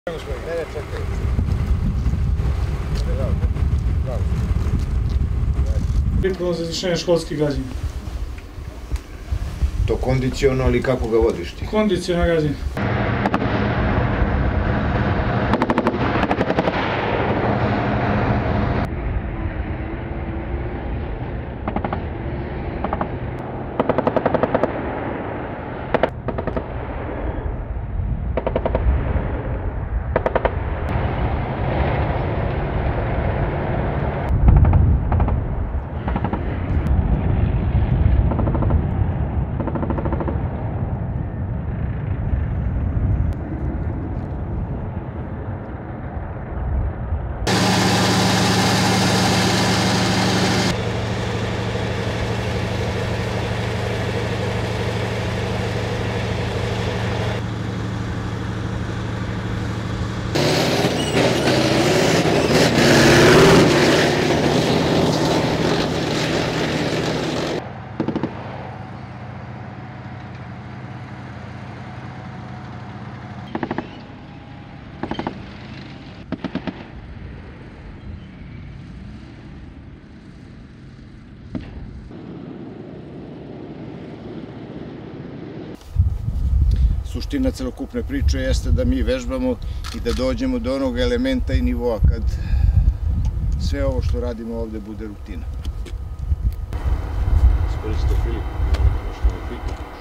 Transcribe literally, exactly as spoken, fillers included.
Ne, čekaj. Pripravo za izvršenje školskih gađenja. To kondiciono ili kako ga vodiš ti? Kondiciono gađenje. Suština celokupne priče jeste da mi vežbamo i da dođemo do onog elementa i nivoa kad sve ovo što radimo ovde bude rutina. Iskoristite priliku, nešto da pitam.